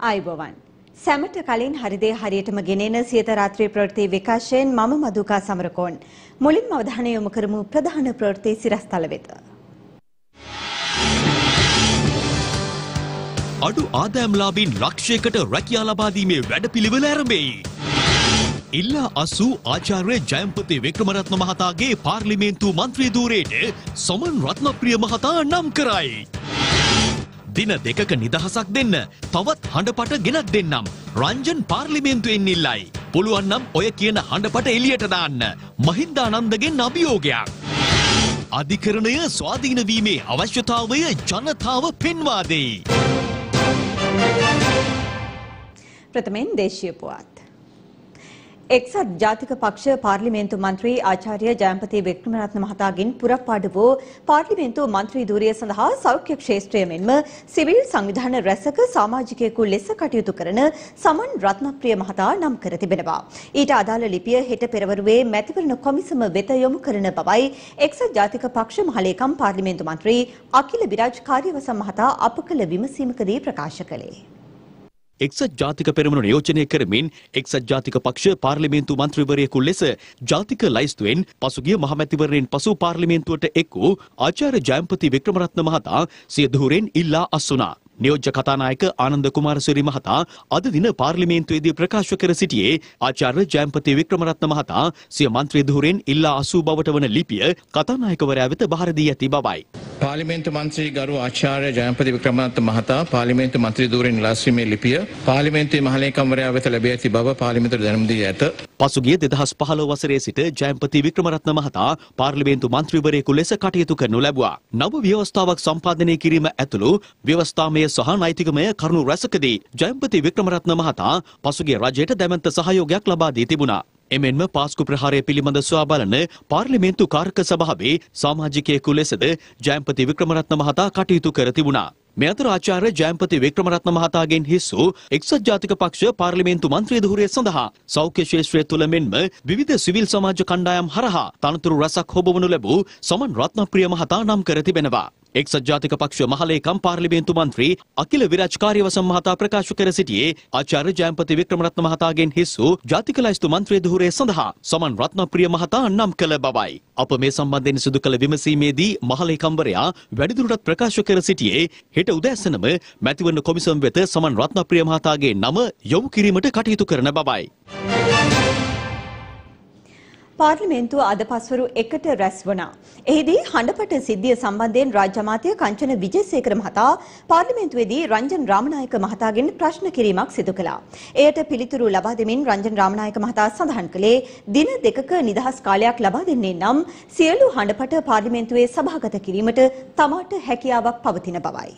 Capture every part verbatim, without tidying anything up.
ආයුබෝවන්. සැමට කලින් හරිදේ හරියටම ගෙනෙන සියත රාත්‍රී ප්‍රවෘත්ති විකාශයෙන් මම මදුකා සමරකෝන්. මුලින්ම අවධානය යොමු කරමු ප්‍රධාන ප්‍රවෘත්ති සිරස්තල වෙත. අඩු ආදායම්ලාභීන් ලක්ෂයකට රැකියා ලබා දීමේ වැඩපිළිවෙල ආරම්භයි. ඉල්ලා අසූ ආචාර්ය ජයම්පති වික්‍රමරත්න මහතාගේ පාර්ලිමේන්තු මන්ත්‍රී ධූරයට සමන් රත්නප්‍රිය මහතා නම් කරයි. දින දෙකක නිදහසක් දෙන්න තවත් හඬපට ගෙනත් දෙන්නම් රංජන් පාර්ලිමේන්තුවෙන් ඉල්ලයි. පුළුවන් නම් ඔය කියන හඬපට එළියට දාන්න. මහින්දානන්දගෙන් අභියෝගයක්. අධිකරණය ස්වාධීන වීමේ අවශ්‍යතාවය ජනතාව පෙන්වා දෙයි. ප්‍රථමයෙන් දේශීය පුවත්. එක්සත් ජාතික පක්ෂ පාර්ලිමේන්තු මන්ත්‍රී ආචාර්ය ජයම්පති වික්‍රමරත්න මහතාගෙන් පුරප්පාඩු වූ පාර්ලිමේන්තු මන්ත්‍රී ධූරය සඳහා සෞඛ්‍ය ක්ෂේත්‍රය මෙන්ම සිවිල් සංවිධාන රැසක සමාජිකයෙකු ලෙස කටයුතු කරන සමන් රත්නප්‍රිය මහතා නම් කර තිබෙනවා. ඊට අදාළ ලිපිය හෙට පෙරවරුවේ මැතිවරණ කොමිසම වෙත යොමු කරන බවයි එක්සත් ජාතික පක්ෂ මහලේකම් පාර්ලිමේන්තු මන්ත්‍රී අකිල විරාජ් කාර්යවසම් මහතා අප කළ විමසීමකදී ප්‍රකාශ කළේ. එක්සත් ජාතික පෙරමුණ නියෝජනය කරමින් එක්සත් ජාතික පක්ෂ පාර්ලිමේන්තු මන්ත්‍රීවරයෙකු ලෙස ජාතික ලයිස්තුවෙන් පසුගිය මහමැතිවරණයෙන් පසු පාර්ලිමේන්තුවට එක් වූ ආචාර්ය ජයම්පති වික්‍රමරත්න මහතා සිය ධූරයෙන් ඉල්ලා අස්වුණා. නියෝජ්‍ය කතානායක ආනන්ද කුමාරසිරි මහතා අද දින පාර්ලිමේන්තුවේදී ප්‍රකාශ කර සිටියේ ආචාර්ය ජයම්පති වික්‍රමරත්න මහතා සිය මන්ත්‍රී ධූරයෙන් ඉල්ලා අසූ බවට වන ලිපිය කතානායකවරයා වෙත බහර දී ඇති බවයි. පාර්ලිමේන්තු මන්ත්‍රී ගරු ආචාර්ය ජයම්පති වික්‍රමරත්න මහතා පාර්ලිමේන්තු මන්ත්‍රී ධූරයෙන් ඉල්ලා සිටීමේ ලිපිය පාර්ලිමේන්තුවේ මහලේකම්වරයා වෙත ලැබී ඇති බව පාර්ලිමේන්තුවට දැනුම් දී ඇත. පසුගිය දෙදහස් පහළොව වසරේ සිට ජයම්පති වික්‍රමරත්න මහතා පාර්ලිමේන්තු මන්ත්‍රීවරයෙකු ලෙස කටයුතු කරනු ලැබුවා. නව ව්‍යවස්ථාවක් සම්පාදනය කිරීම ඇතුළු ව්‍යවස්ථාමය සහ නෛතිකමය කරුණු රැසකදී ජයම්පති වික්‍රමරත්න මහතා පසුගිය රජයට දැවැන්ත සහයෝගයක් ලබා දී තිබුණා. එමෙන්ම පාස්කු ප්‍රහාරය පිළිබඳ සොයා බලන පාර්ලිමේන්තු කාර්ක සභාවේ සමාජිකයෙකු ලෙසද ජයම්පති වික්‍රමරත්න මහතා කටයුතු කර තිබුණා. මේ අතර ආචාර්ය ජයම්පති වික්‍රමරත්න මහතාගෙන් හිස් වූ එක්සත් ජාතික පක්ෂ පාර්ලිමේන්තු මන්ත්‍රී ධූරය සඳහා සෞඛ්‍ය ක්ෂේත්‍රය තුළ මෙන්ම විවිධ සිවිල් සමාජ කණ්ඩායම් හරහා තනතුරු රැසක් හොබවනු ලැබූ සමන් රත්නප්‍රිය මහතා නම් කර තිබෙනවා. එක්සත් ජාතික පක්ෂ මහලේකම් පාර්ලිමේන්තු මන්ත්‍රී අකිල විරාජ් කාර්යවසම් මහතා ප්‍රකාශ කර සිටියේ ආචාර්ය ජයම්පති වික්‍රමරත්න මහතාගෙන් හිස් වූ ජාතික ලයිස්තු මන්ත්‍රී ධූරය සඳහා සමන් රත්නප්‍රිය මහතා නම් කළ බවයි. අප මේ සම්බන්ධයෙන් සිදු කළ විමසීමේදී මහලේකම්වරයා වැඩිදුරටත් ප්‍රකාශ කර සිටියේ හෙට උදෑසනම මැතිවරණ කොමිසම වෙත සමන් රත්නප්‍රිය මහතාගේ නම යොමු කිරීමට කටයුතු කරන බවයි. පාර්ලිමේන්තුව අද පස්වරු එකට රැස් වුණා. එහිදී හඬපට සිද්ධිය සම්බන්ධයෙන් රාජ්‍ය අමාත්‍ය කංචන විජේසේකර මහතා පාර්ලිමේන්තුවේදී රංජන් රාමනායක මහතාගෙන් ප්‍රශ්න කිරීමක් සිදු කළා. එයට පිළිතුරු ලබා දෙමින් රංජන් රාමනායක මහතා සඳහන් කළේ දින දෙකක නිදහස් කාලයක් ලබා දෙන්නේ නම් සියලු හඬපට පාර්ලිමේන්තුවේ සභාගත කිරීමට තමාට හැකියාවක් පවතින බවයි.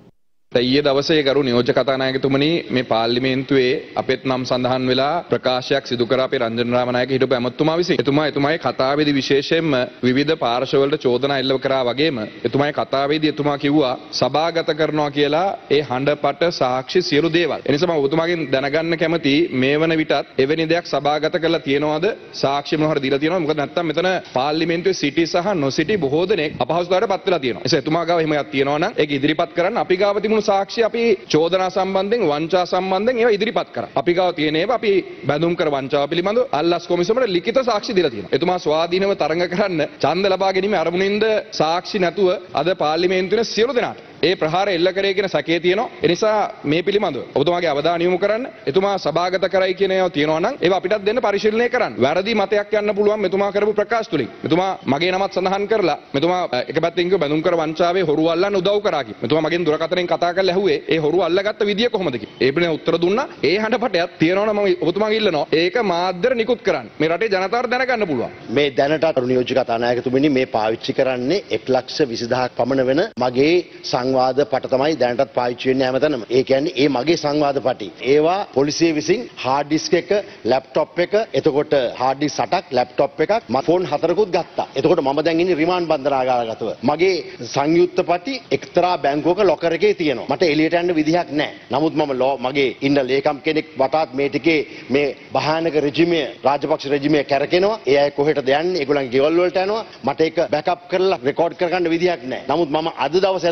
ඊයේ දවසේ ගරු නියෝජ්‍ය කතානායකතුමනි මේ පාර්ලිමේන්තුවේ අපෙත් නම් සඳහන් වෙලා ප්‍රකාශයක් සිදු කර අපේ රංජන් රාමනායක හිටපු ඇමතුමා විසින් එතුමා එතුමාගේ කතාවේදී විශේෂයෙන්ම විවිධ පාර්ශවවලට චෝදනා එල්ල කරා වගේම එතුමාගේ කතාවේදී එතුමා කිව්වා සභාගත කරනවා කියලා ඒ හඬපට සාක්ෂි සියලු දේවල්. එනිසා මම ඔබතුමාගෙන් දැනගන්න කැමති මේ වන විටත් එවැනි දෙයක් සභාගත කරලා තියෙනවද සාක්ෂි මොනවා හරි දීලා තියෙනවද? මොකද නැත්තම් මෙතන පාර්ලිමේන්තුවේ සිටි සහ නොසිටි බොහෝ දෙනෙක් අපහසුතාවයට පත් වෙලා තියෙනවා. එනිසා එතුමා ගාව එහෙම එකක් තියෙනවා නම් ඒක ඉදිරිපත් කරන්න අපි ගාව තිබුණු සාක්ෂි අපි චෝදනා සම්බන්ධයෙන් වංචා සම්බන්ධයෙන් ඒවා ඉදිරිපත් කරා. අපි ගාව තියෙන ඒවා අපි බැඳුම් කර වංචාව පිළිබඳව අල්ලස් කොමිසමට ලිඛිත සාක්ෂි දීලා තියෙනවා. එතුමා ස්වාධීනව තරඟ කරන්න ඡන්ද ලබා ගැනීම අරමුණින්ද සාක්ෂි නැතුව අද පාර්ලිමේන්තුවේ සියලු දෙනාට ඒ ප්‍රහාර එල්ල කරේ කියන සැකේ තියෙනවා. ඒ නිසා මේ පිළිබඳව ඔබතුමාගේ අවධානය යොමු කරන්න. එතුමා සභාගත කරයි කියන ඒවා තියෙනවා නම් ඒවා අපිටත් දෙන්න පරිශීලනය කරන්න. වැරදි මතයක් යන්න පුළුවන් මෙතුමා කරපු ප්‍රකාශ තුලින්. මෙතුමා මගේ නමත් සඳහන් කරලා මෙතුමා එක පැත්තකින් කිව්ව බැඳුම් කර වංචාවේ හොරු අල්ලන්න උදව් කරා කි. මෙතුමා මගෙන් දුරකථනයෙන් කතා කරලා ඇහුවේ ඒ හොරු අල්ලගත්ත විදිය කොහොමද කි. ඒ පිළිබඳව උත්තර දුන්නා. ඒ හඬපටයක් තියෙනවනම් මම ඔබතුමාගේ ඉල්ලනවා. ඒක මාධ්‍යර නිකුත් කරන්න. මේ රටේ ජනතාවට දැනගන්න පුළුවන්. මේ දැනට නියෝජ්‍ය කතානායකතුමනි මේ පාවිච්චි කරන්නේ එක් ලක්ෂ විසි දහසක් පමණ වෙන මගේ සංවාද පට තමයි දැනටත් පාවිච්චි වෙන්නේ හැමතැනම. ඒ කියන්නේ ඒ මගේ සංවාද පටි. ඒවා පොලිසිය විසින් හાર્ඩ් ඩිස්ක් එක, ලැප්ටොප් එක, එතකොට හાર્ඩ් ඩිස්ක් අටක්, ලැප්ටොප් එකක්, ෆෝන් හතරකුත් ගත්තා. එතකොට මම දැන් ඉන්නේ රිමාන්ඩ් බන්ධනාගාරගතව. මගේ සංයුක්ත පටි එක්තරා බැංකුවක ලොකර් එකේ තියෙනවා. මට එළියට යන්න විදිහක් නැහැ. නමුත් මම මගේ ඉන්න ලේකම් කෙනෙක් වටාත් මේ ටිකේ මේ භයානක රෙජිමය, රාජපක්ෂ රෙජිමය කැරකෙනවා. ඒ අය කොහෙටද යන්නේ? ඒගොල්ලන්ගේ ගෙවල් වලට යනවා. මට ඒක බෑකප් කරලා රෙකෝඩ් කරගන්න විදිහක් නැහැ. නමුත් මම අද දවසේ ඇතුළත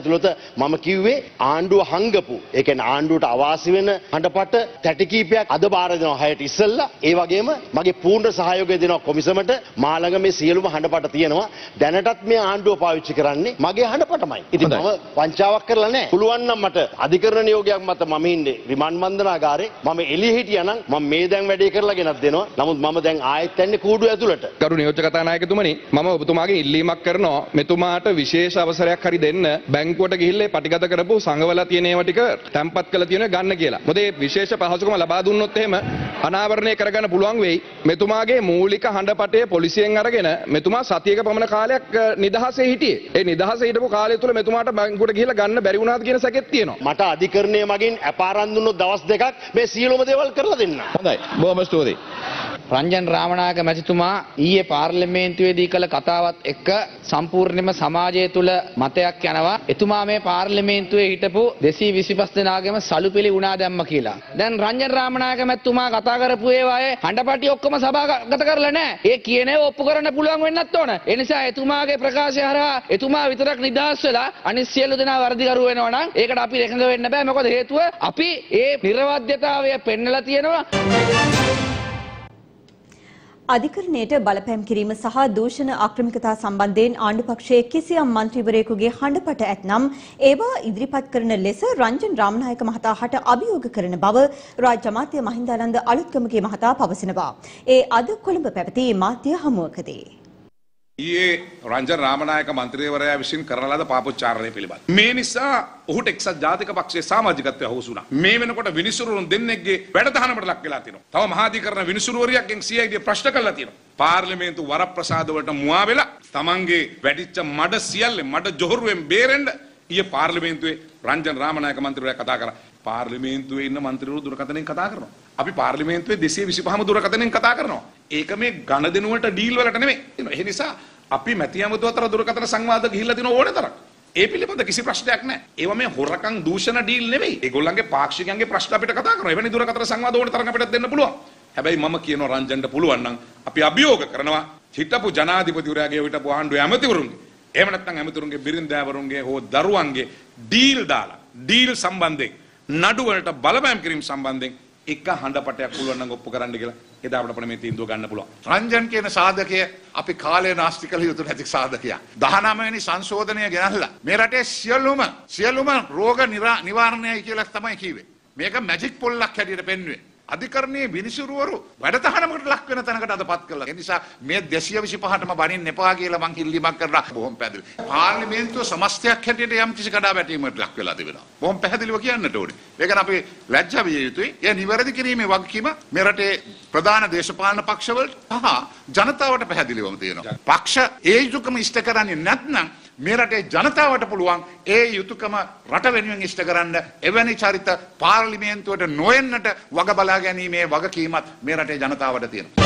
මම කිව්වේ ආණ්ඩුව හංගපු ඒ කියන්නේ ආණ්ඩුවට අවාසි වෙන හඬපට තැටි කීපයක් අද බාර දෙනවා හයට ඉස්සෙල්ලා. ඒ වගේම මගේ පූර්ණ සහයෝගය දෙනවා කොමිසමට. මා ළඟ මේ සියලුම හඬපට තියෙනවා. දැනටත් මේ ආණ්ඩුව පාවිච්චි කරන්නේ මගේ හඬපටමයි. ඉතින් මම වංචාවක් කරලා නැහැ. පුළුවන් නම් මට අධිකරණ නියෝගයක් මත මම ඉන්නේ රිමාන්ඩ් බන්ධනාගාරේ. මම එළිය හිටියා නම් මම මේ දැන් වැඩේ කරලා ගෙනත් දෙනවා. නමුත් මම දැන් ආයෙත් යන්නේ කූඩුව ඇතුළට. ගරු නියෝජ්‍ය කතානායකතුමනි මම ඔබතුමාගෙන් ඉල්ලීමක් කරනවා මෙතුමාට විශේෂ අවසරයක් හරි දෙන්න බැංකුවට ගිහිල්ලා පටිගත කරපු සංගවල තියෙන ඒවා ටික තැම්පත් කරලා තියෙන ගන්න කියලා. මොකද මේ විශේෂ පහසුකම ලබා දුන්නොත් එහෙම අනාවරණය කරගන්න පුළුවන් වෙයි. මෙතුමාගේ මූලික හඬපටය පොලිසියෙන් අරගෙන මෙතුමා සතියක පමණ කාලයක් නිදහසේ හිටියේ. ඒ නිදහසේ හිටපු කාලය තුල මෙතුමාට බැංකුවට ගිහිල්ලා ගන්න බැරි වුණාද කියන සැකෙත් තියෙනවා. මට අධිකරණය මගින් අපාරන් දුන්නොත් දවස් දෙකක් මේ සියලුම දේවල් කරලා දෙන්න. හොඳයි. බොහොම ස්තුතියි. රංජන් රාමනායක මැතිතුමා ඊයේ පාර්ලිමේන්තුවේදී කළ කතාවත් එක්ක සම්පූර්ණයෙන්ම සමාජය තුළ මතයක් යනවා. එතුමා මේ පාර්ලිමේන්තුවේ හිටපු දෙසිය විසිපස් දෙනාගේම සලුපිලි උනා දැම්ම කියලා. දැන් රංජන් රාමනායක මැතිතුමා කතා කරපු ඒවායේ හඬපටි ඔක්කොම සභාගත කරලා නැහැ. ඒ කියන ඒවා ඔප්පු කරන්න පුළුවන් වෙන්නත් ඕන. ඒ නිසා එතුමාගේ ප්‍රකාශය හරහා එතුමා විතරක් නිදහස් වෙලා අනිත් සියලු දෙනා වර්ධිකරු වෙනවා නම් ඒකට අපි එකඟ වෙන්න බෑ. මොකද හේතුව අපි ඒ නිර්වද්‍යතාවය පෙන්නලා තියෙනවා. අධිකරණයට බලපෑම් කිරීම සහ දූෂණ ආක්‍රමිකතා සම්බන්ධයෙන් ආණ්ඩුපක්ෂයේ කිසියම් මන්ත්‍රීවරයෙකුගේ හඬපට ඇතනම් ඒවා ඉදිරිපත් කරන ලෙස රංජන් රාමනායක මහතා හට අභියෝග කරන බව රාජ්‍ය අමාත්‍ය මහින්දානන්ද අලුත්ගමගේ මහතා පවසනවා. ඒ අද කොළඹ පැවති මාධ්‍ය හමුවකදී ඊයේ රංජන් රාමනායක මන්ත්‍රීවරයා විසින් කරන ලද පාපොච්චාරණය පිළිබඳ. මේ නිසා ඔහුට එක්සත් ජාතික පක්ෂයේ සමාජිකත්වය අහුසු වුණා. මේ වෙනකොට විනිසුරුන් දෙන්නෙක්ගේ වැඩතහනකට ලක් වෙලා තියෙනවා. තව මහාධිකරණ විනිසුරුවරියක්ගෙන් සී ආයි ඩී ප්‍රශ්න කරලා තියෙනවා. පාර්ලිමේන්තු වරප්‍රසාද වලට මුවා වෙලා තමන්ගේ වැඩිච්ච මඩ සියල්ලෙන් මඩ ජොහරුවෙන් බේරෙන්න ඊයේ පාර්ලිමේන්තුවේ රංජන් රාමනායක මන්ත්‍රීවරයා කතා කරා. පාර්ලිමේන්තුවේ ඉන්න මන්ත්‍රීවරු දුරකථනයෙන් කතා කරනවා. අපි පාර්ලිමේන්තුවේ දෙසිය විසිපහම දුරකථනයෙන් කතා කරනවා. ඒක මේ ගණදෙනුවට ඩීල් වලට නෙමෙයි. ඒ නිසා අපි මැති ඇමතුම අතර දුරකථන සංවාද ගිහිල්ලා දින ඕනේ තරම්. ඒ පිළිබඳ කිසි ප්‍රශ්නයක් නැහැ. ඒවා මේ හොරකම් දූෂණ ඩීල් නෙමෙයි. ඒගොල්ලන්ගේ පාක්ෂිකයන්ගේ ප්‍රශ්න අපිට කතා කරනවා. එවැනි දුරකථන සංවාද ඕනේ තරම් අපිට දෙන්න පුළුවන්. හැබැයි මම කියනවා රංජන්ට පුළුවන් නම් අපි අභියෝග කරනවා හිටපු ජනාධිපතිවරයාගේ හිටපු ආණ්ඩුවේ ඇමතිවරුන්ගේ එහෙම නැත්නම් ඇමතිවරුන්ගේ බිරින්දෑවරුන්ගේ හෝ දරුවන්ගේ ඩීල් දාලා ඩීල් සම්බන්ධයෙන් නඩු වලට බලපෑම් කිරීම සම්බන්ධයෙන් එක හඬපටයක් පුළුවන් නම් ඔප්පු කරන්න කියලා එදා අපිට මේ තීන්දුව ගන්න පුළුවන්. රංජන් කියන සාධකය අපි කාලය නාස්ති කළ යුතු නැති සාධකයක්. දහනවය වෙනි සංශෝධනය ගෙනල්ලා මේ රටේ සියලුම සියලුම රෝග නිවාරණයයි කියලා තමයි කිව්වේ. මේක මැජික් පොල්ලක් හැටියට පෙන්වුවේ. අධිකරණයේ විනිසුරුවරු වැඩතහනමකට ලක් වෙන තැනකට අදපත් කළා. ඒ නිසා මේ දෙසිය විසිපහටම බණින්න එපා කියලා මං ඉල්ලීමක් කරලා බොහොම පැහැදිලි. පාර්ලිමේන්තුව සමස්තයක් හැටියට යම් කිසි කඩාවැටීමකට ලක් වෙලා තිබෙනවා. බොහොම පැහැදිලිව කියන්නට ඕනේ. ඒක නම් අපි ලැජ්ජා විය යුතුයි. ඒ නිවැරදි කිරීමේ වගකීම මේ රටේ ප්‍රධාන දේශපාලන පක්ෂවලට සහ ජනතාවට පැහැදිලිවම තියෙනවා. පක්ෂ ඒ යුතුයකම ඉෂ්ට කරන්නේ නැත්නම් මේ රටේ ජනතාවට පුළුවන් ඒ යුතුයකම රට වෙනුවෙන් ඉෂ්ට කරන්න එවැනි චරිත පාර්ලිමේන්තුවට නොෙන්නට වග බලා ගැනීමේ වගකීමත් මේ රටේ ජනතාවට තියෙනවා.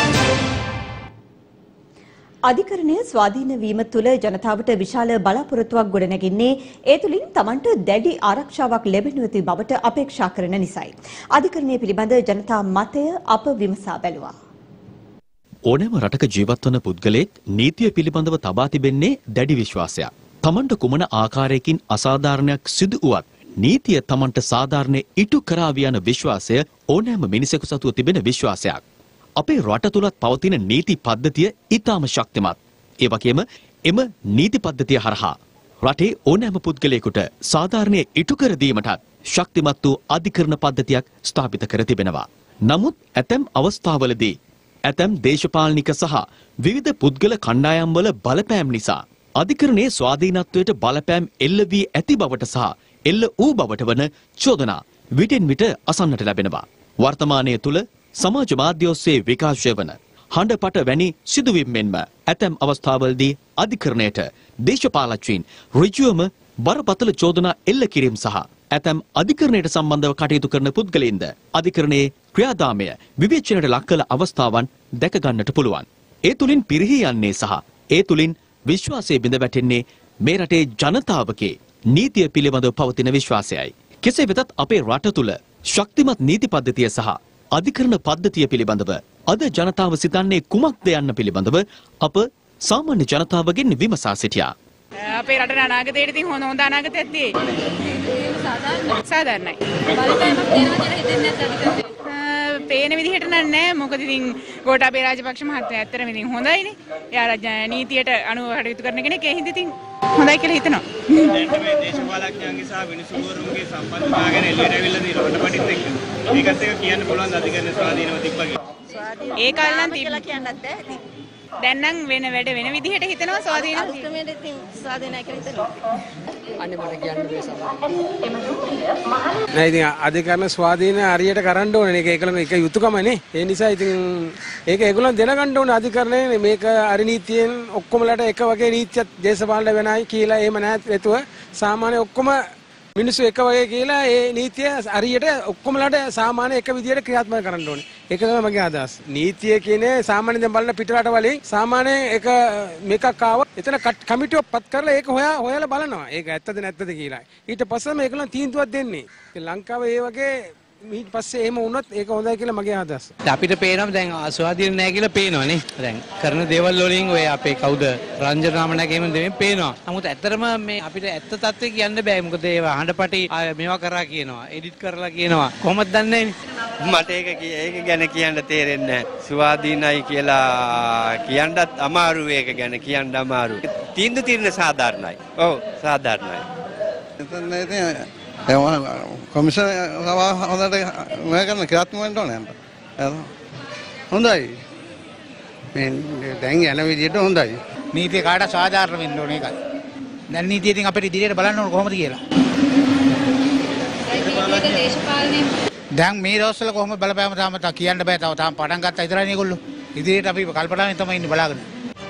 අධිකරණය ස්වාධීන වීම තුළ ජනතාවට විශාල බලාපොරොත්තුවක් ගොඩනැගින්නේ ඒ තුළින් තමන්ට දැඩි ආරක්ෂාවක් ලැබෙනු ඇති බවට අපේක්ෂා කරන නිසයි. අධිකරණය පිළිබඳ ජනතා මතය අප විමසා බැලුවා. ඕනෑම රටක ජීවත් වන පුද්ගලයෙක් නීතිය පිළිබඳව තබා තිබෙන්නේ දැඩි විශ්වාසයක්. තමන්ට කුමන ආකාරයකින් අසාධාරණයක් සිදු වුවත් නීතිය තමන්ට සාධාරණය ඉටු කරාවි යන විශ්වාසය ඕනෑම මිනිසෙකු සතුව තිබෙන විශ්වාසයක්. අපේ රට තුලත් පවතින නීති පද්ධතිය ඉතාම ශක්තිමත්. ඒ වගේම එම නීති පද්ධතිය හරහා රටේ ඕනෑම පුද්ගලයෙකුට සාධාරණය ඉටු කර දීමටත් ශක්තිමත් වූ අධිකරණ පද්ධතියක් ස්ථාපිත කර තිබෙනවා. නමුත් ඇතැම් අවස්ථාවලදී ඇතැම් දේශපාලනික සහ විවිධ පුද්ගල කණ්ඩායම් වල බලපෑම් නිසා අධිකරණයේ ස්වාධීනත්වයට බලපෑම් එල්ල වී ඇති බවට සහ එල්ල වූ බවට වන චෝදනා විටින් විට අසන්නට ලැබෙනවා. වර්තමානයේ තුල සමාජ මාධ්‍ය ඔස්සේ විකාශය වන හඬපට වැනි සිදුවීම් මෙන්ම ඇතැම් අවස්ථාවලදී අධිකරණයට දේශපාලකයන් ඍජුවම බරපතල චෝදනා එල්ල කිරීම සහ ඇතැම් අධිකරණයට සම්බන්ධව කටයුතු කරන පුද්ගලයින්ද අධිකරණයේ ක්‍රියාදාමය විවේචනයට ලක් කළ අවස්ථාවන් දැක ගන්නට පුළුවන්. ඒ තුලින් පිරිහී යන්නේ සහ ඒ තුලින් විශ්වාසය බිඳ වැටෙන්නේ මේ රටේ ජනතාවගේ නීතිය පිළිබඳව පවතින විශ්වාසයයි. කෙසේ වෙතත් අපේ රට තුල ශක්තිමත් නීති පද්ධතිය සහ අධිකරණ පද්ධතිය පිළිබඳව අද ජනතාව සිතන්නේ කුමක්ද යන්න පිළිබඳව අප සාමාන්‍ය ජනතාවගෙන් විමසා සිටියා. අපේ රටේ අනාගතයට ඉතින් හොඳ හොඳ අනාගතයක් තියෙයි. සාධාරණයි. බලපෑමක් තියෙනවා කියලා හිතෙන්නේ නැත්නම් පේන විදිහට නෑ. මොකද ඉතින් ගෝඨාභය රාජපක්ෂ මහත්තයා ඇත්තටම ඉතින් හොඳයිනේ. එයා නීතියට අනුව කටයුතු කරන කෙනෙක්. ඒ හින්දා ඉතින් හොඳයි කියලා හිතනවා. දැන් මේ දේශපාලඥයන්ගේ සහ විනිසුරුවරුන්ගේ සම්බන්ධතාව ගැන එළියට ඇවිල්ලා තියෙනවා රටපටිත් එක්ක. ඒකත් එක කියන්න පුළුවන් අධිකරණ ස්වාධීනව තිබ්බා කියලා. ඒ කාලේ නම් තිබ්බා කියන්නත් බෑ. දැන් නම් වෙන වැඩ වෙන විදිහට හිතනවා ස්වාධීන ක්‍රමයට ඉතින් ස්වාධීනයි කියලා හිතනවා. අනේ මට කියන්න බෑ සමහරවිට. නෑ ඉතින් අධිකරණ ස්වාධීන හරියට කරන්න ඕනේ. මේක ඒකලම එක යුතුයකමනේ. ඒ නිසා ඉතින් ඒක ඒගොල්ලන් දැනගන්න ඕනේ අධිකරණය මේක අරි නීතියෙන් ඔක්කොමලට එක වගේ නීතියක් දේශපාලන වෙනයි කියලා එහෙම නැතුව සාමාන්‍ය ඔක්කොම මිනිස්සු එක වගේ කියලා ඒ නීතිය හරියට ඔක්කොමලට සාමාන්‍ය එක විදියට ක්‍රියාත්මක කරන්න ඕනේ. ඒක තමයි මගේ අදහස. නීතිය කියන්නේ සාමාන්‍ය දැන් බලන පිටරට වලින් සාමාන්‍ය එක මේකක් ආව එතන කමිටුවක් පත් කරලා ඒක හොයා හොයලා බලනවා. ඒක ඇත්තද නැත්තද කියලා. ඊට පස්සේ මේකලන් තීන්දුවක් දෙන්නේ. ලංකාවේ ඒ වගේ ඊට පස්සේ එහෙම වුණොත් ඒක හොඳයි කියලා මගේ අදහස. අපිට පේනවා දැන් ආස්වාදීන නැහැ කියලා පේනවනේ. දැන් කරන දේවල් වලින් ඔය අපේ කවුද රංජන රාමනායක එහෙම දෙමින් පේනවා. නමුත් ඇත්තටම මේ අපිට ඇත්ත තත්ත්වය කියන්න බෑ. මොකද ඒවා හඬපටි මේවා කරා කියනවා. එඩිට් කරලා කියනවා. කොහොමද දන්නේ මට ඒක ඒක ගැන කියන්න තේරෙන්නේ නැහැ. ස්වාධීනයි කියලා කියන්නත් අමාරු ඒක ගැන කියන්න අමාරු. තීන්දුව తీරන සාධාරණයි. ඔව් සාධාරණයි. එතන ඉතින් කොමිෂන් හොඳට මේ කරන ක්‍රියාත්මක වෙන්න ඕනේ. හොඳයි. මේ දැන් යන විදිහට හොඳයි. නීතිය කාට සාධාරණ වෙන්න ඕනේ ඒකයි. දැන් නීතිය ඉතින් අපිට ඉදිරියට බලන්න ඕන කොහොමද කියලා. දැන් මේ දවස්වල කොහොමද බලපෑම තාම කියන්න බෑ. තව තාම පටන් ගත්තා විතරයි මේගොල්ලෝ. ඉදිරියට අපි කල්පනාවෙන් තමයි ඉන්නේ බලාගෙන.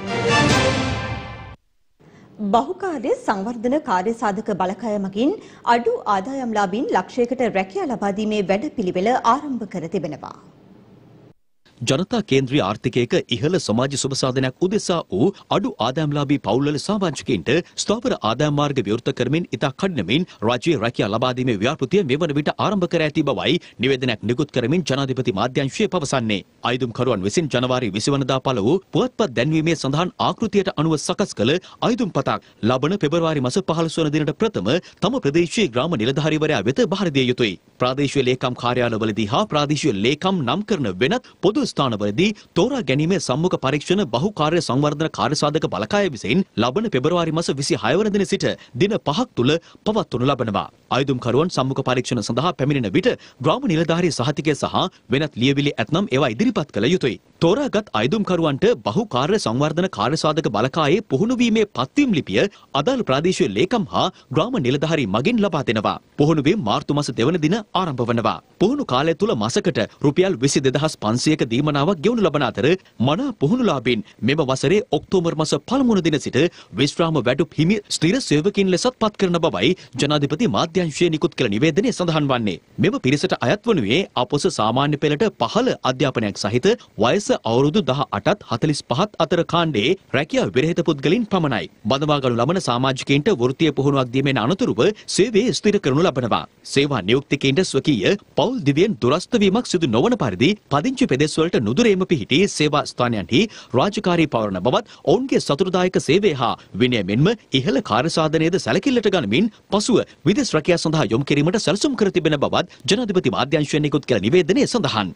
බහුකාර්ය සංවර්ධන කාර්යසාධක බලකාය මගින් අඩු ආදායම්ලාභීන් ලක්ෂයකට රැකියා ලබා දීමේ වැඩපිළිවෙල ආරම්භ කර තිබෙනවා. ජනතා කේන්ද්‍රීය ආර්ථිකයක ඉහළ සමාජ සුබසාධනයක් උදෙසා වූ අඩු ආදායම්ලාභී පවුල්වල සමාජිකයින්ට ස්ථාවර ආදායම් මාර්ග විවෘත කරමින් ඉතා කඩනමින් රාජ්‍යයේ රැකියා ලබා දීමේ ව්‍යාපෘතිය මෙවන විට ආරම්භ කර ඇති බවයි නිවේදනයක් නිකුත් කරමින් ජනාධිපති මාධ්‍යංශය පවසන්නේ. අයදුම්කරුවන් විසින් ජනවාරි විසි වනදා පළ වූ පුවත්පත් දැන්වීමේ සඳහන් ආකෘතියට අනුව සකස් කළ අයදුම් පතක් ලබන පෙබරවාරි මාස පහළොස් වන දිනට ප්‍රථම තම ප්‍රදේශීය ග්‍රාම නිලධාරීවරයා වෙත බහර දිය යුතුයි. ප්‍රාදේශීය ලේකම් කාර්යාලවලදී හා ප්‍රාදේශීය ලේකම් නම් කරන වෙනත් පොදු ස්ථානවලදී තෝරා ගැනීමේ සම්මුඛ පරීක්ෂණ බහුකාර්ය සංවර්ධන කාර්යසාධක බලකාය විසින් ලබන පෙබරවාරි මාස විසි හය වන දින සිට දින පහක් තුල පවත්වනු ලබනවා. අයදුම්කරුවන් සම්මුඛ පරීක්ෂණ සඳහා පැමිණෙන විට ග්‍රාම නිලධාරී සහතිකය සහ වෙනත් ලියවිලි ඇතනම් ඒවා ඉදිරිපත් කළ යුතුයි. තෝරාගත් අයදුම්කරුවන්ට බහුකාර්ය සංවර්ධන කාර්යසාධක බලකායේ පුහුණු වීමේ පත්වීම් ලිපිය අදාළ ප්‍රාදේශීය ලේකම් හා ග්‍රාම නිලධාරී මගින් ලබා දෙනවා. පුහුණුවීම මාර්තු මාස දෙවන දින ආරම්භ වනවා. පුහුණු කාලය තුල මාසකට රුපියල් විසි දෙදහස් පන්සියයක දීමනාවක් ගෙවනු ලබන අතර මනා පුහුණුලාභීන් මෙම වසරේ ඔක්තෝබර් මාස පළමුවන දින සිට විශ්‍රාම වැඩුප් හිමි ස්ථිර සේවකින් ලෙසත් පත් කරන බවයි ජනාධිපති මාධ්‍යංශය නිකුත් කළ නිවේදනයේ සඳහන් වන්නේ. මෙම පිරිසට අයත් වනුයේ අපොස සාමාන්‍ය පෙළට පහළ අධ්‍යාපනයක් සහිත වයස අවුරුදු දහ අටත් හතළිස් පහත් අතර කාණ්ඩයේ රැකියා විරහිත පුද්ගලයන් පමණයි. බඳවාගනු ලබන සමාජිකයින්ට වෘත්තීය පුහුණුවක් දීමෙන් අනතුරුව සේවයේ ස්ථිර කරනු ලබනවා. සේවා නියුක්තිකයින්ට ස්වකීය පෞල් දිවියෙන් දුරස්ත වීමක් සිදු නොවන පරිදි පදිංචි පෙදෙස්වලට නුදුරේම පිහිටි සේවා ස්ථානයන්හි රාජකාරී පවරන බවත් ඔවුන්ගේ සතුටුදායක සේවය හා විනය මෙන්ම ඉහළ කාර්යසාධනයේද සැලකිල්ලට ගනිමින් පසුව විදේශ රැකියා සඳහා යොමු කිරීමට සැලසුම් කර තිබෙන බවත් ජනාධිපති මාධ්‍යංශයෙන් නිකුත් කළ නිවේදනයේ සඳහන්.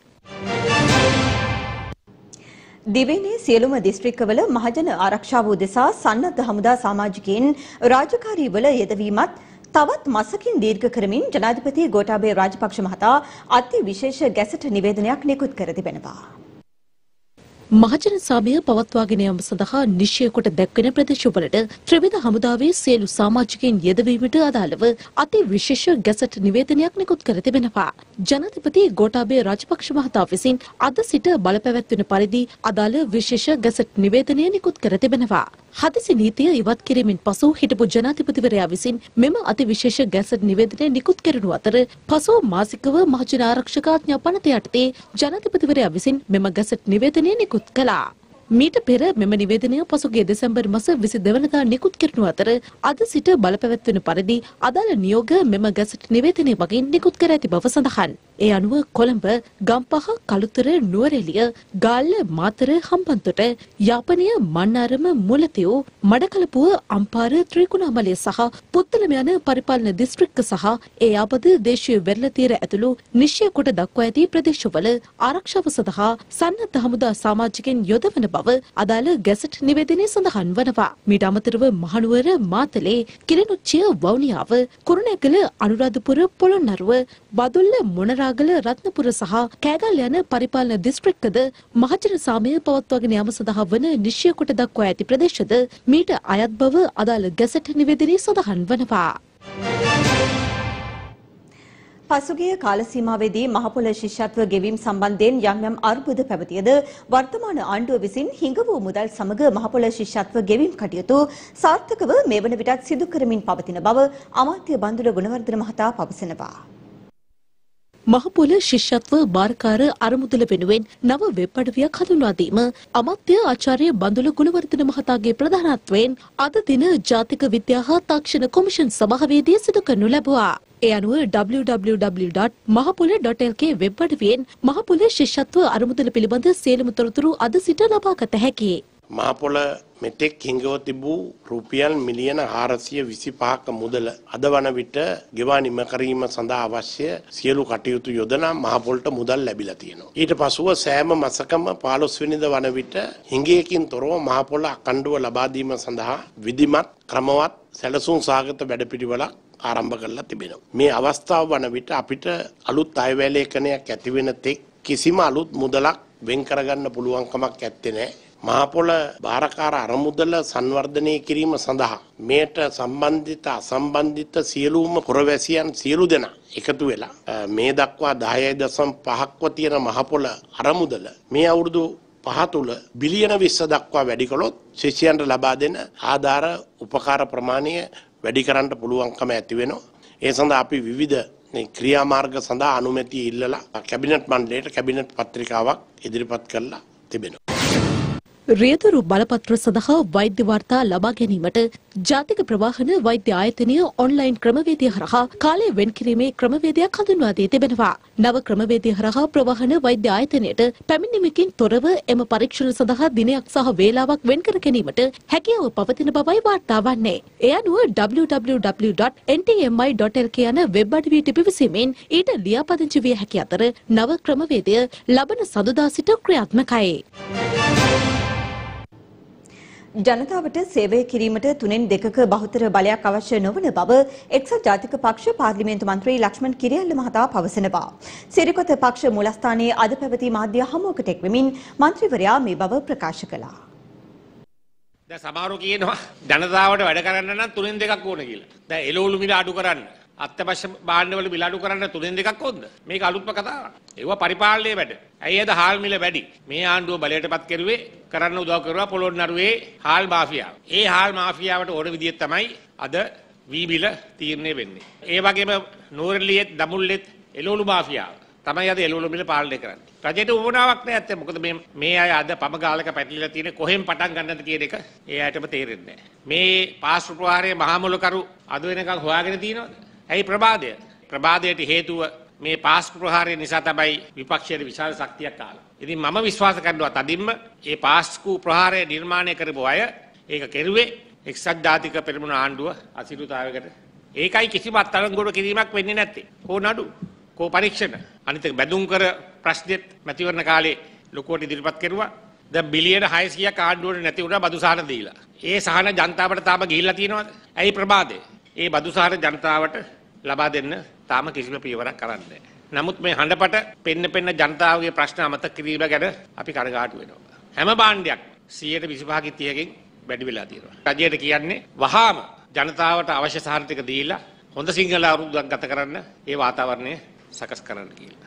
දිවයිනේ සියලුම දිස්ත්‍රික්කවල මහජන ආරක්ෂාව උදෙසා සන්නද්ධ හමුදා සමාජිකයින් රාජකාරීවල යෙදවීමත් තවත් මාසකින් දීර්ඝ කරමින් ජනාධිපති ගෝඨාභය රාජපක්ෂ මහතා අති විශේෂ ගැසට් නිවේදනයක් නිකුත් කර තිබෙනවා. මහජන සභය පවත්වාගෙන යාම සඳහා නිශ්චය කොට දැක්වෙන ප්‍රදේශවලට ත්‍රිවිධ හමුදාවේ සියලු සමාජිකයින් යෙදවීමට අදාළව අති විශේෂ ගැසට් නිවේදනයක් නිකුත් කර තිබෙනවා. ජනාධිපති ගෝඨාභය රාජපක්ෂ මහතා විසින් අද සිට බලපැවැත්වෙන පරිදි අදාළ විශේෂ ගැසට් නිවේදනය නිකුත් කර තිබෙනවා. හදිසි නීතිය ඉවත් කිරීමෙන් පසු හිටපු ජනාධිපතිවරයා විසින් මෙම අති විශේෂ ගැසට් නිවේදනය නිකුත් කරනු අතර පසු මාසිකව මහජන ආරක්ෂක ආඥා පනත යටතේ ජනාධිපතිවරයා විසින් මෙම ගැසට් නිවේදනය නිකුත් කළා. මීට පෙර මෙම නිවේදනය පසුගිය දෙසැම්බර් මාස විසි දෙවනදා නිකුත් කරනු අතර අද සිට බලපැවැත්වෙන පරිදි අදාළ නියෝග මෙම ගැසට් නිවේදනය මගින් නිකුත් කර ඇති බව සඳහන්. ඒ අනුව කොළඹ, ගම්පහ, කළුතර, නුවරඑළිය, ගාල්ල, මාතර, හම්බන්තොට, යාපනය, මන්නාරම, මුලතිව්, මඩකලපුව, අම්පාර, ත්‍රිකුණාමලය සහ පුත්තලම යන පරිපාලන දිස්ත්‍රික්ක සහ ඒ ආපද දේශීය වෙරළ තීර ඇතුළු නිශ්චය කොට දක්වා ඇති ප්‍රදේශවල ආරක්ෂාව සඳහා සන්නද්ධ හමුදා සමාජිකයන් යොදවන බව අදාළ ගැසට් නිවේදනයේ සඳහන් වනවා. මීට අමතරව මහනුවර, මාතලේ, කිලිනොච්චිය, වවුනියාව, කුරුණෑගල, අනුරාධපුර, පොළොන්නරුව, බදුල්ල, මොනරාගල, රත්නපුර සහ කෑගල් යන පරිපාලන දිස්ත්‍රික්කද මහජන සාමය පවත්වාගෙන යාම සඳහා වන නිශ්චය කොට දක්වා ඇති ප්‍රදේශද මීට අයත් බව අදාළ ගැසට් නිවේදනයේ සඳහන් වනවා. පසුගිය කාල සීමාවේදී මහපොළ ශිෂ්‍යත්ව ගෙවීම සම්බන්ධයෙන් යම් යම් අර්බුද පැවතියද වර්තමාන ආණ්ඩුව විසින් හිඟ වූ මුදල් සමග මහපොළ ශිෂ්‍යත්ව ගෙවීම කටයුතු සාර්ථකව මේ වන විටත් සිදු කරමින් පවතින බව අමාත්‍ය බන්දුල ගුණවර්ධන මහතා පවසනවා. මහපොළ ශිෂ්‍යත්ව භාරකාර අරමුදල වෙනුවෙන් නව වෙබ් අඩවියක් හඳුන්වා දීම අමාත්‍ය ආචාර්ය බන්දුල ගුණවර්ධන මහතාගේ ප්‍රධානත්වයෙන් අද දින ජාතික විද්‍යා හා තාක්ෂණ කොමිෂන් සභාවේදී සිදු කරනු ලැබුවා. ඒ අනුව W W W dot Mahapola dot L K web අඩවියෙන් මහපොළ ශිෂ්‍යත්ව අරමුදල පිළිබඳ සියලුම තොරතුරු අද සිට ලබාගත හැකියි. මහපොළ මෙතෙක් හිඟව තිබූ රුපියල් මිලියන හාරසිය විසිපහක මුදල අද වන විට ගෙවා නිම කිරීම සඳහා අවශ්‍ය සියලු කටයුතු යොදනා මහපොළට මුදල් ලැබිලා තියෙනවා. ඊට පසුව සෑම මාසකම පහළොස් වෙනිදා වන විට හිඟයකින් තොරව මහපොළ අඛණ්ඩව ලබා දීම සඳහා විධිමත් ක්‍රමවත් සැලසුම් සාගත වැඩපිළිවෙලක් ආරම්භ කරලා තිබෙනවා. මේ අවස්ථාව වන විට අපිට අලුත් අයවැය ලේඛනයක් ඇති වෙන තෙක් කිසිම අලුත් මුදලක් වෙන් කරගන්න පුළුවන් කමක් නැත්තේ නෑ. මහපොළ භාරකාර අරමුදල සංවර්ධනය කිරීම සඳහා මේට සම්බන්ධිත අසම්බන්ධිත සියලුම පුරවැසියන් සියලු දෙනා එකතු වෙලා මේ දක්වා දහය දශම පහක්ව තියෙන මහපොළ අරමුදල මේ අවුරුදු පහ තුල බිලියන විස්ස දක්වා වැඩි කළොත් ශිෂ්‍යයන්ට ලබා දෙන ආධාර උපකාර ප්‍රමාණය වැඩි කරන්න පුළුවන්කම ඇති වෙනවා. ඒ සඳහා අපි විවිධ ක්‍රියාමාර්ග සඳහා අනුමැතිය ඉල්ලලා කැබිනට් මණ්ඩලයට කැබිනට් පත්‍රිකාවක් ඉදිරිපත් කරලා තිබෙනවා. රියදුරු බලපත්‍ර සඳහා වෛද්‍ය වාර්තා ලබා ගැනීමට ජාතික ප්‍රවාහන වෛද්‍ය ආයතනය ඔන්ලයින් ක්‍රමවේදය හරහා කාලය වෙන් කිරීමේ ක්‍රමවේදයක් හඳුන්වා දී තිබෙනවා. නව ක්‍රමවේදය හරහා ප්‍රවාහන වෛද්‍ය ආයතනයට පැමිණීමකින් තොරව එම පරීක්ෂණ සඳහා දිනයක් සහ වේලාවක් වෙන් කර ගැනීමට හැකියාව පවතින බවයි වාර්තා වන්නේ. ඒ අනුව W W W dot N T M I dot L කේ යන වෙබ් අඩවියට පිවිසීමෙන් ඊට ලියාපදිංචි විය හැකි අතර නව ක්‍රමවේදය ලබන සඳුදා සිට ක්‍රියාත්මකයි. ජනතාවට සේවය කිරීමට තුනෙන් දෙකක බහුතර බලයක් අවශ්‍ය නොවන බව එක්සත් ජාතික පක්ෂ පාර්ලිමේන්තු මන්ත්‍රී ලක්ෂ්මන් කිරියල්ල මහතා පවසනවා. සිරිකොත පක්ෂ මූලස්ථානයේ අද පැවති මාධ්‍ය හමුවකට එක්වෙමින් මන්ත්‍රීවරයා මේ බව ප්‍රකාශ කළා. දැන් සමහරව කියනවා ජනතාවට වැඩ කරන්න නම් තුනෙන් දෙකක් ඕන කියලා. දැන් එළවලු මිල අඩු කරන්න අත්‍යවශ්‍ය භාණ්ඩවල මිල අඩු කරන්න තුනෙන් දෙකක් ඕනද? මේක අලුත්ම කතාවක්. ඒවා පරිපාලනයේ වැඩ. ඇයි අද හාල් මිල වැඩි? මේ ආණ්ඩුව බලයටපත් කරුවේ කරන්න උදව් කරුවා පොළොන්නරුවේ හාල් මාෆියාව. ඒ හාල් මාෆියාවට ඕන විදිහට තමයි අද වී මිල තීරණය වෙන්නේ. ඒ වගේම නෝරෙල්ලියෙත් දමුල්ලෙත් එළවලු මාෆියාව තමයි අද එළවලු මිල පාලනය කරන්නේ. රජයට උවමනාවක් නැහැ ඇත්තට. මොකද මේ මේ අය අද පමගාලක පැටලිලා තියෙන කොහෙන් පටන් ගන්නද කියන එක ඒ අයටම තේරෙන්නේ නැහැ. මේ පාස්පෝර්ට් ප්‍රහාරයේ මහා මුලකරු අද වෙනකන් හොයාගෙන තියෙනවද? ඇයි ප්‍රභාදය? ප්‍රභාදයට හේතුව මේ පාස්පෝර්ට් ප්‍රහාරය නිසා තමයි විපක්ෂයේ විශාල ශක්තියක් ආලා. ඉතින් මම විශ්වාස කරනවා තදින්ම මේ පාස්පෝර්ට් ප්‍රහාරය නිර්මාණය කරපු අය ඒක කෙරුවේ එක්සත් ජාතික පෙරමුණ ආණ්ඩුව අසිරුතාවයකට. ඒකයි කිසිම අත්අඩංගුවට කිරීමක් වෙන්නේ නැත්තේ. කෝ නඩු, කෝ පරීක්ෂණ. අනිත් එක බැඳුම් කර ප්‍රශ්නෙත් මැතිවරණ කාලේ ලොකුවට ඉදිරිපත් කෙරුවා. දැන් බිලියන හයසියයක් ආණ්ඩුවට නැති වුණා බදු සහන දීලා. ඒ සහන ජනතාවට තාම ගිහිල්ලා තියෙනවද? ඇයි ප්‍රභාදේ? ඒ බදු සහන ජනතාවට ලබා දෙන්න තාම කිසිම පියවරක් කරන්නේ නැහැ. නමුත් මේ හඬපට පෙන්න පෙන්න ජනතාවගේ ප්‍රශ්න අමතක කිරීම ගැන අපි කනගාටු වෙනවා. හැම භාණ්ඩයක් සියයට විසිපහකින් තිහකින් වැඩි වෙලා තියෙනවා. රජයට කියන්නේ වහාම ජනතාවට අවශ්‍ය සහන ටික දීලා හොඳ සිංහල අවුරුද්දක් ගත කරන්න ඒ වාතාවරණය සකස් කරන්න කියලා.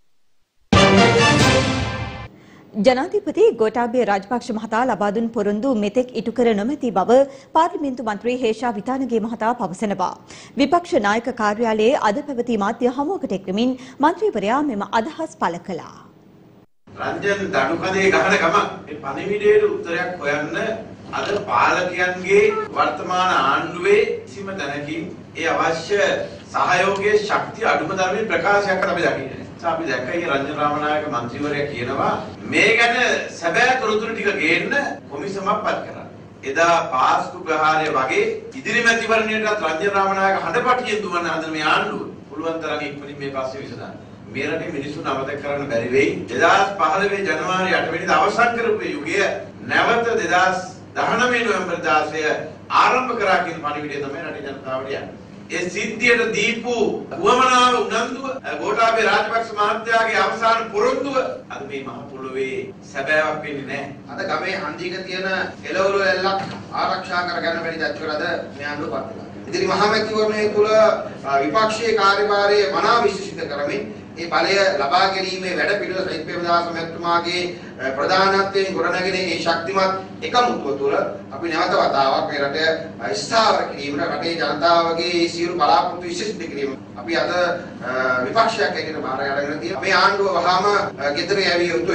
ජනාධිපති ගෝඨාභය රාජපක්ෂ මහතා ලබා දුන් පොරොන්දු මෙතෙක් ඉටු කර නොමැති බව පාර්ලිමේන්තු මන්ත්‍රී හේෂා විතානගේ මහතා පවසනවා. විපක්ෂ නායක කාර්යාලයේ අද පැවති මාධ්‍ය හමුවකට එක්වමින් මන්ත්‍රීවරයා මෙම අදහස් පළ කළා. රංජන් දඩුකඳේ ගහන ගම මේ පණිවිඩයට උත්තරයක් හොයන්න අද පාලකයන්ගේ වර්තමාන ආණ්ඩුවේ කිසිම තැනකින් ඒ අවශ්‍ය සහයෝගයේ ශක්තිය අඩුම තරමින් ප්‍රකාශයක් අපි දකින්නේ නැහැ. අපි දැක්කයි රංජන රාමනායක මන්ත්‍රීවරයා කියනවා මේ ගැන සැබෑ තොරතුරු ටික ගේන්න කොමිසමක් පත් කරා. එදා පාස්කු ප්‍රහාරය වගේ ඉදිරි මැතිවරණයටත් රංජන රාමනායක හඬපටියෙන් දුවන හදන මේ ආණ්ඩුව පුළුවන් තරම් ඉක්මනින් මේ පස්සේ විසඳන්න. මේ රටේ මිනිස්සුන් අමතක කරන්න බැරි වෙයි. දෙදාස් පහළොව ජනවාරි අට වෙනිදා අවසන් කරපු යුගය නැවත දෙදාස් දහනවය නොවැම්බර් දාසය ආරම්භ කරා කියන පණිවිඩය තමයි රටේ ජනතාවට යන්නේ. ඒ සිද්ධියට දීපු වමනාව උනන්දුව ගෝඨාභය රාජපක්ෂ මහත්තයාගේ අවසාන පොරොන්දුව අද මේ මහ පොළොවේ සැබෑවක් වෙන්නේ නැහැ. අද ගමේ හන්දියක තියෙන එළවලු එල්ලක් ආරක්ෂා කරගන්න බැරි දැක්කලද මේ ආණ්ඩුව පත් වෙනවා. ඉදිරි මහමැතිවරණය තුල විපක්ෂයේ කාර්යභාරය මනාව විශ්ලේෂිත කරමින් ඒ බලය ලබා ගැනීමේ වැඩ පිළිවෙල සජිත් ප්‍රේමදාස මහත්මයාගේ ප්‍රධානත්වයෙන් ගොඩනැගෙන මේ ශක්තිමත් එකමුතුව තුළ අපි නැවත වතාවක් මේ රට ස්ථාවර කිරීමට රටේ ජනතාවගේ සියලු බලාපොරොත්තු විශ්ලේෂිත කිරීම අපි අද විපක්ෂයක් හැටියට බාර අරගෙන තියෙනවා. මේ ආණ්ඩුව වහාම ගෙදර යැවිය යුතුයි.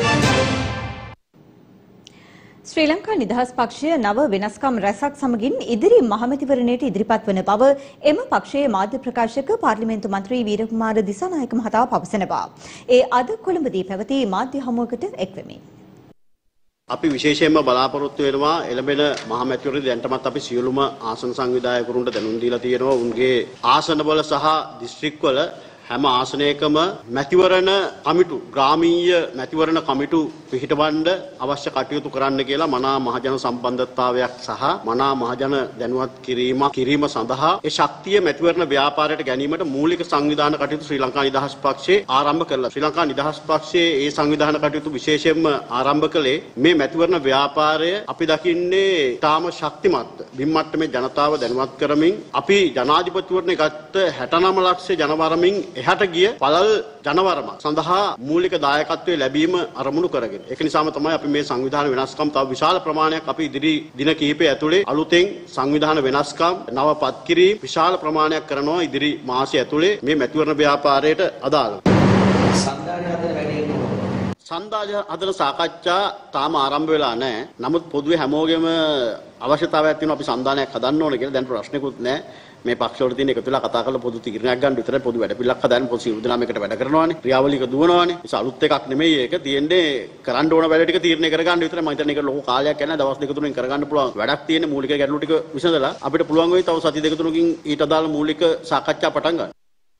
ශ්‍රී ලංකා නිදහස් පක්ෂය නව වෙනස්කම් රැසක් සමගින් ඉදිරි මහමැතිවරණයට ඉදිරිපත් වන බව එම පක්ෂයේ මාධ්‍ය ප්‍රකාශක පාර්ලිමේන්තු මන්ත්‍රී වීරකුමාර දිසානායක මහතා පවසනවා. ඒ අද කොළඹදී පැවති මාධ්‍ය හමුවකට එක්වෙමින් අපි විශේෂයෙන්ම බලාපොරොත්තු වෙනවා එළඹෙන මහමැතිවරණය දැන්ටමත් අපි සියලුම ආසන සංවිධායකවරුන්ට දැනුම් දීලා තියෙනවා උන්ගේ ආසනවල සහ දිස්ත්‍රික්කවල හැම ආසනයකම මැතිවරණ කමිටු ග්‍රාමීය මැතිවරණ කමිටු පිහිටවන්න අවශ්‍ය කටයුතු කරන්න කියලා මනා මහජන සම්බන්ධතාවයක් සහ මනා මහජන දැනුවත් කිරීම කිරීම සඳහා ඒ ශක්තිය මැතිවරණ ව්‍යාපාරයට ගැනීමට මූලික සංවිධාන කටයුතු ශ්‍රී ලංකා නිදහස් පක්ෂයේ ආරම්භ කළා. ශ්‍රී ලංකා නිදහස් පක්ෂයේ ඒ සංවිධාන කටයුතු විශේෂයෙන්ම ආරම්භ කළේ මේ මැතිවරණ ව්‍යාපාරය අපි දකින්නේ තාම ශක්තිමත් බිම්මට්ටමේ ජනතාව දැනුවත් කරමින් අපි ජනාධිපතිවරණය ගත්ත හැටනම ලක්ෂ ජනවරමින් එහාට ගිය පළල් ජනවරම සඳහා මූලික දායකත්වයේ ලැබීම අරමුණු කරගෙන ඒක නිසාම තමයි අපි මේ සංවිධාන වෙනස්කම් තව විශාල ප්‍රමාණයක් අපි ඉදිරි දින කිහිපය ඇතුලේ අලුතෙන් සංවිධාන වෙනස්කම් නවපත් කිරීම විශාල ප්‍රමාණයක් කරනවා ඉදිරි මාසය ඇතුලේ මේ මැතිවරණ ව්‍යාපාරයට අදාළව. සන්දාය හදන සාකච්ඡා තාම ආරම්භ වෙලා නැහැ. නමුත් පොදුවේ හැමෝගෙම අවශ්‍යතාවයක් තියෙනවා අපි සන්දානයක් හදන්න ඕන කියලා. දැන් ප්‍රශ්නකුත් නැහැ. මේ පක්ෂවල තියෙන එකතු වෙලා කතා කරලා පොදු තීරණයක් ගන්න විතරයි පොදු වැඩ පිළිලක් හදාන්න පොදු සියලු දෙනාම එකට වැඩ කරනවානේ ක්‍රියාවලියක දුවනවානේ ඒක අලුත් එකක් නෙමෙයි ඒක තියෙන්නේ කරන්න ඕන වැඩ ටික තීරණය කරගන්න විතරයි මම හිතන්නේ ඒක ලොකු කාලයක් යනවා දවස් දෙක තුනකින් කරගන්න පුළුවන් වැඩක් තියෙන්නේ මූලික ගැටලු ටික විසඳලා අපිට පුළුවන් වෙයි තව සති දෙක තුනකින් ඊට අදාළ මූලික සාකච්ඡා පටන් ගන්න.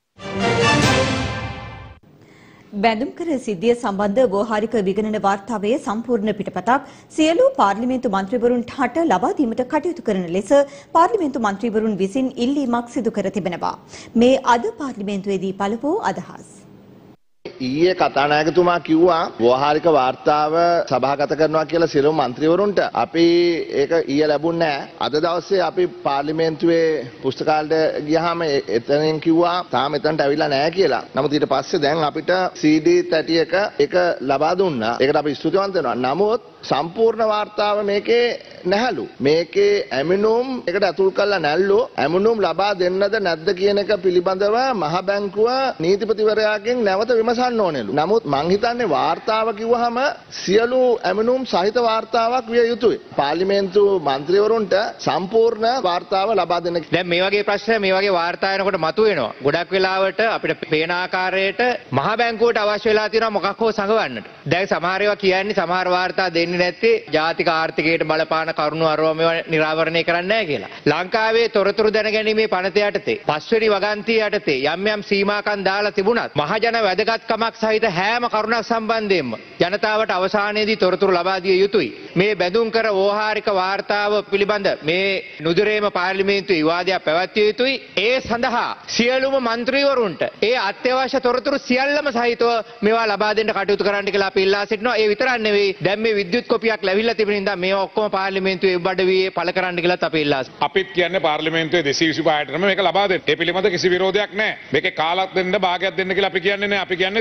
බැඳුම් කර සිද්ධිය සම්බන්ධ ව්‍යවහාරික විගණන වාර්තාවේ සම්පූර්ණ පිටපතක් සියලු පාර්ලිමේන්තු මන්ත්‍රීවරුන්ට හට ලබා දීමට කටයුතු කරන ලෙස පාර්ලිමේන්තු මන්ත්‍රීවරුන් විසින් ඉල්ලීමක් සිදු කර තිබෙනවා. මේ අද පාර්ලිමේන්තුවේදී පළ වූ අදහස්. ඊයේ කතානායකතුමා කිව්වා ව්‍යවහාරික වාර්තාව සභාගත කරනවා කියලා සියලු മന്ത്രിවරුන්ට අපි ඒක ඊයේ ලැබුණේ නැහැ. අද දවසේ අපි පාර්ලිමේන්තුවේ පුස්තකාලයට ගියාම එතනින් කිව්වා තාම එතනට ඇවිල්ලා නැහැ කියලා. නමුත් ඊට පස්සේ දැන් අපිට සී ඩී තැටි එක ඒක ලබා දුන්නා. ඒකට අපි ස්තුතිවන්ත වෙනවා. නමුත් සම්පූර්ණ වාර්තාව මේකේ නැහැලු. මේකේ ඇමිනුම් එකට අතුල් කරලා නැල්ලු. ඇමිනුම් ලබා දෙන්නද නැද්ද කියන එක පිළිබඳව මහ බැංකුව නීතිපතිවරයාගෙන් නැවත විමසන්න ඕනෙලු. නමුත් මං හිතන්නේ වාර්තාව කිව්වහම සියලු ඇමිනුම් සහිත වාර්තාවක් විය යුතුයි. පාර්ලිමේන්තු මන්ත්‍රීවරුන්ට සම්පූර්ණ වාර්තාව ලබා දෙන්න. දැන් මේ වගේ ප්‍රශ්න මේ වගේ වාර්තා එනකොට මතුවෙනවා. ගොඩක් වෙලාවට අපිට පේන ආකාරයට මහ බැංකුවට අවශ්‍ය වෙලා තියෙනවා මොකක් හෝ සංගවන්නට. දැන් සමහර ඒවා කියන්නේ සමහර වාර්තා දෙන්නේ නැත්තේ ජාතික ආර්ථිකයට බලපාන කරුණු අරව මේවා නිරාවරණය කරන්නේ නැහැ කියලා. ලංකාවේ තොරතුරු දැනගැනීමේ පනත යටතේ පස්වෙනි වගන්තිය යටතේ යම් යම් සීමාකම් දාලා තිබුණත් මහජන වැදගත්කමක් සහිත හැම කරුණක් සම්බන්ධයෙන්ම ජනතාවට අවසානයේදී තොරතුරු ලබා දිය යුතුයි. මේ බැඳුම් කර ව්‍යවහාරික වාර්තාව පිළිබඳ මේ නුදුරේම පාර්ලිමේන්තුවේ විවාදයක් පැවැත්විය යුතුයි. ඒ සඳහා සියලුම മന്ത്രിවරුන්ට ඒ අත්‍යවශ්‍ය තොරතුරු සියල්ලම සහිතව මේවා ලබා දෙන්න කටයුතු කරන්න කියලා අපි ඉල්ලා සිටිනවා. ඒ විතරක් නෙවෙයි දැන් මේ විද්‍යුත් කොපියක් ලැබිලා තිබෙන නිසා මේ ඔක්කොම පාර්ලිමේන්තුවේ උබඩවියේ පළ කරන්න කියලාත් අපි ඉල්ලා සිටිනවා. අපිත් කියන්නේ පාර්ලිමේන්තුවේ දෙසිය විසිපහටම මේක ලබා දෙන්න. ඒ පිළිබඳ කිසි විරෝධයක් නැහැ. මේකේ කාලක් දෙන්න භාගයක් දෙන්න කියලා අපි කියන්නේ නැහැ. අපි කියන්නේ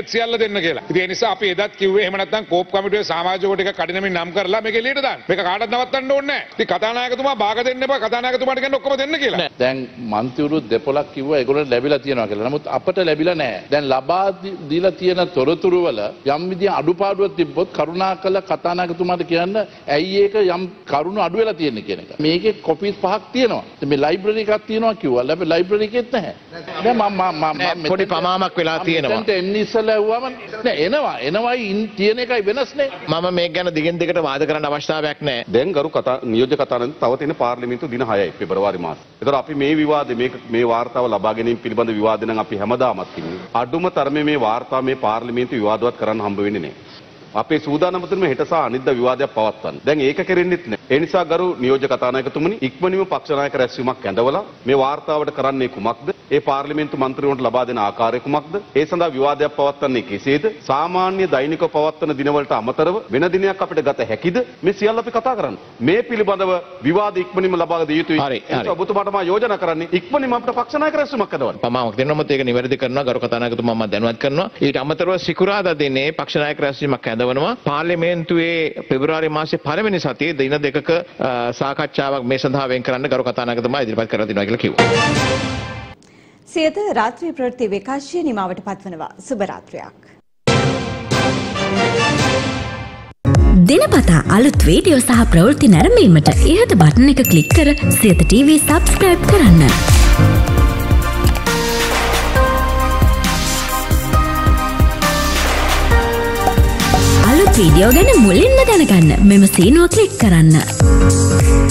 තියෙන සියල්ල දෙන්න කියලා. ඉතින් ඒ නිසා අපි එදත් කිව්වේ එහෙම නැත්නම් කෝප් කමිටුවේ සමාජිකව ටික කඩිනමින් නම් කරලා මේක එළියට දාන්න. මේක කාටවත් නවත්තන්න ඕනේ නැහැ. ඉතින් කතානායකතුමා භාග දෙන්න එපා. කතානායකතුමාට කියන්න ඔක්කොම දෙන්න කියලා. දැන් මන්ත්‍රීවරු දෙපොලක් කිව්වා ඒගොල්ලන්ට ලැබිලා තියෙනවා කියලා. නමුත් අපට ලැබිලා නැහැ. දැන් ලබා දීලා තියෙන තොරතුරු වල යම් විදිහ අඩුපාඩුවක් තිබ්බොත් කරුණාකර කතානායකතුමාට කියන්න ඇයි ඒක යම් කරුණු අඩු වෙලා තියෙන්නේ කියන එක. මේකේ කොපිස් පහක් තියෙනවා. මේ ලයිබ්‍රරි එකක් තියෙනවා කිව්වා. ලැබෙ ලයිබ්‍රරි එකෙත් නැහැ. දැන් මම මම පොඩි පමාමක් වෙලා තියෙනවා. දැන් එන්න ඉස්සලා ඇහුවම නෑ එනවා. එනවයි තියෙන එකයි වෙනස්නේ. මම මේක ගැන දිගින් දිගට වාද කරන්න අවශ්‍යතාවයක් නැහැ. දැන් ගරු කතා නියෝජ්‍ය කතානායක තව තියෙන පාර්ලිමේන්තු දින හයයි පෙබරවාරි මාසේ. ඒතර අපි මේ විවාදේ මේක මේ වාර්තාව ලබා ගැනීම පිළිබඳ විවාද නම් අපි හැමදාමත් කිව්වේ. අඩුම තරමේ මේ වාර්තාව මේ පාර්ලිමේන්තු විවාදවත් කරන්න හම්බ වෙන්නේ නැහැ. අපේ සූදානම තුන මේ හෙට සහ අනිද්දා විවාදයක් පවත්වන්න. දැන් ඒක කෙරෙන්නෙත් නැහැ. ඒ නිසා ගරු නියෝජ්‍ය කතානායකතුමනි ඉක්මනින්ම පක්ෂ නායක රැස්වීමක් ඇඳවලා මේ වාර්තාවට කරන්නේ කුමක්ද? ඒ පාර්ලිමේන්තු මන්ත්‍රීවරුන්ට ලබා දෙන ආකාරය කුමක්ද? ඒ සඳහා විවාදයක් පවත්වන්නේ කෙසේද? සාමාන්‍ය දෛනිකව පවත්වන දිනවලට අමතරව වෙන දිනයක් අපිට ගත හැකිද? මේ සියල්ල අපි කතා කරන්නේ. මේ පිළිබඳව විවාද ඉක්මනින්ම ලබා දිය යුතුයි. හරි. ඒක ඔබතුමාට මම යෝජනා කරන්නේ ඉක්මනින්ම අපිට පක්ෂ නායක රැස්වීමක් ඇඳවන්න. පමාවක් දෙන්නොත් ඒක නිවැරදි කරනවා ගරු කතානායකතුමා මම දැනුවත් කරනවා. ඊට අමතරව සිකුරාදා දිනේ පක්ෂ නායක රැස්වීමක් ඇඳවනවා. පාර්ලිමේන්තුවේ පෙබරවාරි මාසේ පළවෙනි සතියේ දින දෙකක සාකච්ඡාවක් මේ සඳහා වෙන් කරන්න ගරු කතානායකතුමා ඉදිරිපත් කරලා තිනවා කියලා කිව්වා. සියත රාත්‍රී ප්‍රවෘත්ති විකාශය නිමාවට පත්වනවා. සුබ රාත්‍රියක්. දිනපතා අලුත් වීඩියෝ සහ ප්‍රවෘත්ති නැරඹීමට ඉහත බටන් එක ක්ලික් කර සියත ටීවී සබ්ස්ක්‍රයිබ් කරන්න. අලුත් වීඩියෝ ගැන මුලින්ම දැනගන්න මෙම සීනුව ක්ලික් කරන්න.